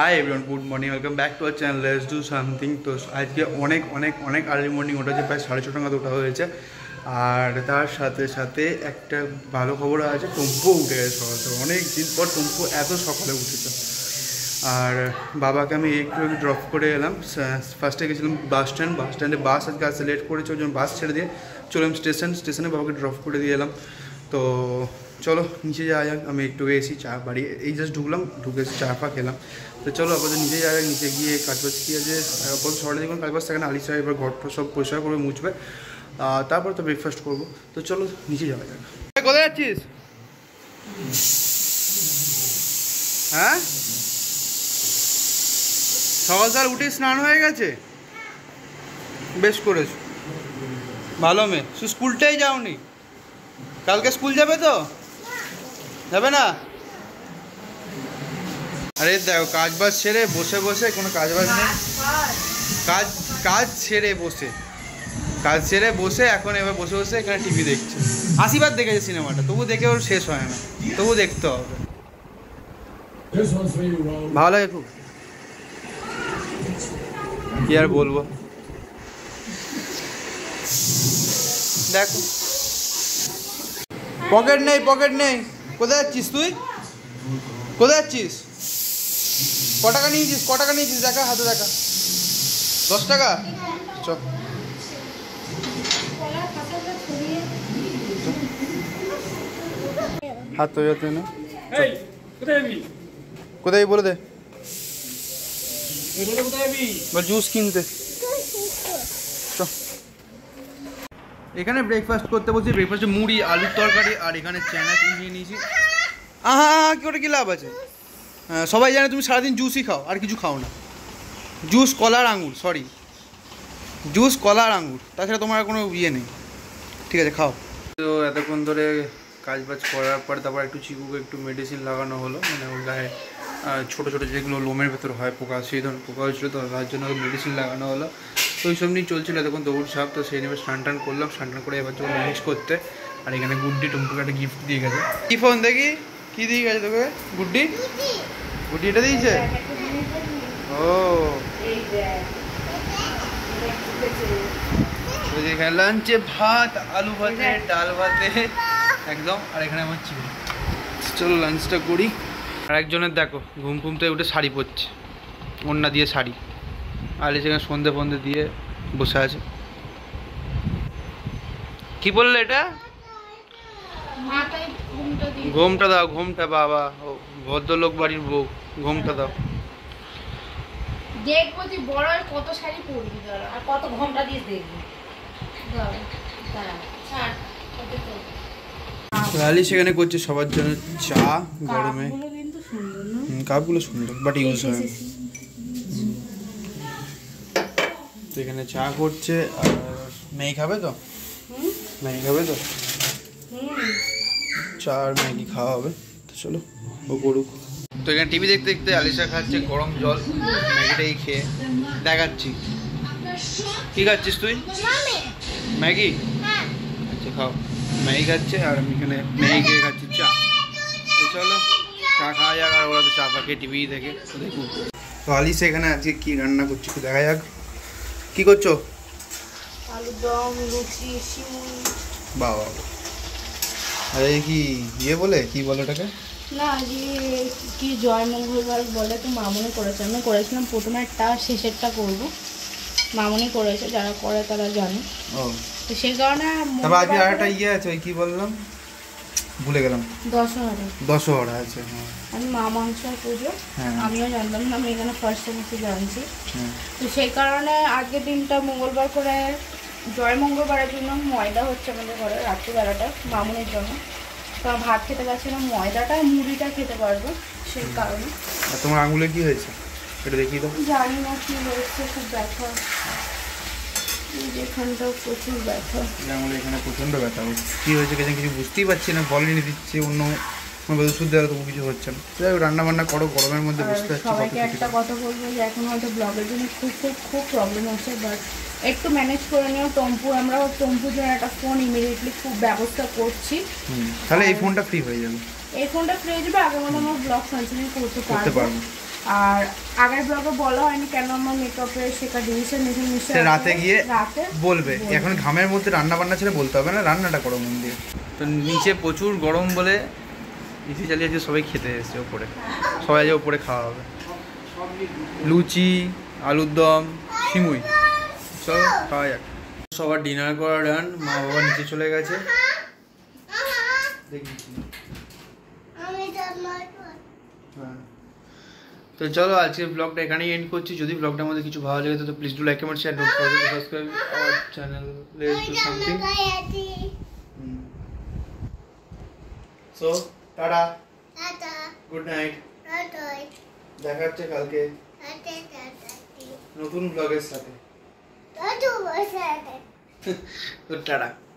High everyone, good morning, welcome back to our channel let's do something. তো আজকে অনেক অনেক অনেক আর্লি মর্নিং ওঠা হয়েছে, প্রায় 6:30 নাগাদ ওঠা হয়েছে। আর তার সাথে সাথে একটা ভালো খবর আছে, টম্পু উঠে গেছে সকাল থেকে। অনেক দিন পর টম্পু এত সকালে উঠেছে। আর বাবাকে আমি একটু ড্রপ করে এলাম। ফার্স্টে গেছিলাম বাস স্ট্যান্ডে বাস আজকে আসতে লেট করেছে, ওই জন্য বাস ছেড়ে দিয়ে চললাম স্টেশনে বাবাকে ড্রপ করে দিয়ে এলাম। তো চলো নিচে যাওয়া যাক। আমি একটু এসি চা বাড়ি এই জাস্ট ঢুকলাম, ঢুকে এসে চা ফা খেলাম। তো চলো আপাতত নিচে যাওয়া যাক। নিচে গিয়ে কাজবাজ কী আছে, আপাতত সকালে দেখুন কাজবাজ থাকে না, আলিশা এবার ঘরটা সব পরিষ্কার করবে, মুছবে, তারপর তো ব্রেকফাস্ট করবো। তো চলো নিচে যাওয়া যাক। কোথায় যাচ্ছিস? হ্যাঁ, সকাল সকাল উঠে স্নান হয়ে গেছে, বেশ করেছো, ভালো মেয়ে। স্কুলটাই যাওনি? কালকে স্কুল যাবে তো? যাবে না? আরে দেখো, কাজ বাজ ছেড়ে বসে বসে, কোনো কাজ বাজ নেই, কাজ ছেড়ে বসে এখন এবার বসে বসে এখানে টিভি দেখছে। আশীর্বাদ দেখেছে সিনেমাটা, তবু দেখে ওর শেষ হয় না, তবু দেখতে হবে, ভালো লাগে খুব। কি আর বলবো, দেখো পকেট নেই। কোথায় যাচ্ছিস তুই? কোথায় যাচ্ছিস? ক টাকা নিয়েছিস দেখা, হাতে দেখা। 10 টাকা। চ হাত তো যাতে না। কোথায় বলে দে, জুস কিনতে। এখানে ব্রেকফাস্ট করতে বসি। ব্রেকফাস্টে মুড়ি, আলুর তরকারি, আর এখানে চানাচ নিয়ে নিয়েছি। কি ওটা কি লাভ আছে? সবাই জানে তুমি সারাদিন জুসই খাও, আর কিছু খাও না। জুস, কলা আর আঙুর, তাছাড়া তোমার কোনো ইয়ে নেই। ঠিক আছে, খাও। তো এতক্ষণ ধরে কাজ বাজ করার পর তারপর একটু চিকুকে একটু মেডিসিন লাগানো হলো, মানে ওর গায়ে ছোটো ছোটো যেগুলো লোমের ভেতর হয় পোকা, সেই ধরনের পোকা হয়েছিলো, তো তার জন্য মেডিসিন লাগানো হলো। তো ওই সব নিয়ে চলছিল এতক্ষণ দৌড় ঝাঁপ। তো সেই নিয়ে স্নান টান করলাম, স্নান টান করে এবার চলে ম্যানেজ করতে। আর এখানে গুড্ডি টুম্পুকে একটা গিফট দিয়ে গেছে। কি ফোন দেখি, কি দিয়ে গেছে তোকে গুড্ডি? এটা দিয়েছে? ও এখানে লাঞ্চে ভাত, আলু ভাতে, ডাল ভাতে একদম। আর এখানে আমার চিকেন। চলো লাঞ্চটা করি। আর একজনের দেখো ঘুম থেকে উঠে শাড়ি পরছে, ওড়না দিয়ে শাড়ি, আর সেখানে সন্ধে দিয়ে বসে আছে। কি বললে এটা? ঘুমটা দাও, বাবা ভদ্রলোক বাড়ির বউ, ঘুমটা দাও। দেখবো যে বড় কত শাড়ি পরবি আর কত ঘন্টা দিয়ে দেখবি। লালি সেখানে করছে সবার জন্য চা গরমে। কাপগুলো সুন্দর, বাট ইউজ হয় না। তো এখানে চা করছে। আর ম্যাগি খাবে তো? চা আর ম্যাগি খাওয়া হবে। তো চলো ও করুক। তো এখানে টিভি দেখতে দেখতে আলিশা খাচ্ছে গরম জল, ম্যাগিটাই খেয়ে দেখাচ্ছি। কি খাচ্ছিস তুই? ম্যাগি? আচ্ছা খাও। ম্যাগি খাচ্ছে আর আমি এখানে ম্যাগি খেয়ে খাচ্ছি চা। তো চলো চা খাওয়া যাক। আর ওরা তো চা পা খেয়ে টিভি দেখে, দেখুন। তো আলিশা এখানে আজকে কি রান্না করছি একটু দেখা যাক। কি করছো? আলুর দম, লুচি, শিউলি। বাবা, আরে কি ইয়ে বলে, কি বলে ওটাকে? না কি জয় মঙ্গলবার বলে, তো মামনি করেছে। আমি করেছিলাম প্রথমেরটা, শেষেরটা করবো। মামনি করেছে, যারা করে তারা জানে। ও, তো সেই কারণে তবে আজকে আরেকটা ইয়ে আছে, ওই কি বললাম ভুলে গেলাম। দশহরা আছে। হ্যাঁ, আমি মা মাংসের পুজো, আমিও জানতাম না, আমি এখানে ফার্স্ট টাইম জানছি। তো সেই কারণে আজকের দিনটা মঙ্গলবার করে, জয় মঙ্গলবারের জন্য ময়দা হচ্ছে আমাদের ঘরে রাত্রিবেলাটা মামুনির জন্য। তো আমি ভাত খেতে পারছি না, ময়দাটা মুড়িটা খেতে পারবো, সেই কারণে। আর তোমার আঙুলে কি হয়েছে এটা দেখিয়ে দাও। জানি না কি হয়েছে, খুব ব্যথা, এখানটাও প্রচুর ব্যথা। আঙুলে এখানে প্রচণ্ড ব্যথা হচ্ছে। কী হয়েছে কিছু বুঝতেই পারছি না, বলেনি দিচ্ছে অন্য ওষুধ দেওয়া, তবু কিছু হচ্ছে না। যাই হোক, রান্না বান্না করো, গরমের মধ্যে বুঝতে পারছি। সবাইকে একটা কথা বলবো যে এখন হয়তো ব্লগের জন্য খুব প্রবলেম হচ্ছে, বাট একটু ম্যানেজ করে নিও। আমরা টম্পুর জন্য একটা ফোন ইমিডিয়েটলি খুব ব্যবস্থা করছি। তাহলে এই ফোনটা ফ্রি হয়ে যাবে। এই ফোনটা ফ্রি হয়ে যাবে, আগের মতো আমরা ব্লগ কন্টিনিউ করতে পারবো। আর আগের ব্লগে বলা হয়নি কেন আমার মেকআপে শেখা ডিভিশন রাতে গিয়ে রাতে বলবে। এখন ঘামের মধ্যে রান্না বান্না ছেড়ে বলতে হবে না, রান্নাটা করো মন দিয়ে। তো নিচে প্রচুর গরম বলে এসি চালিয়ে আজকে সবাই খেতে এসেছে ওপরে, সবাই আজ ওপরে খাওয়া হবে। লুচি, আলুর দম, সিমুই, চলো খাওয়া যাক। সবার ডিনার করা ডান, মা বাবা নিচে চলে গেছে। হ্যাঁ, তো চলো আজকের ব্লগটা এখানেই এন্ড করছি। যদি ব্লগটার মধ্যে কিছু ভালো লাগে তো please do like comment share, don't forget to subscribe our channel let's do something. So tata, good night, দেখা হচ্ছে কালকে নতুন ব্লগের সাথে। তো টাটা।